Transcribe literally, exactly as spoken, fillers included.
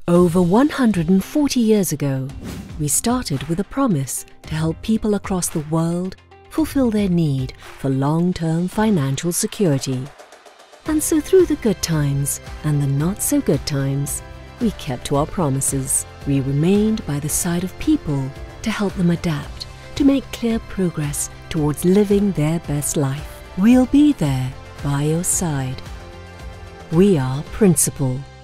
Over one hundred forty years ago, we started with a promise to help people across the world fulfill their need for long-term financial security. And so through the good times and the not-so-good times, we kept to our promises. We remained by the side of people to help them adapt, to make clear progress towards living their best life. We'll be there by your side. We are Principal.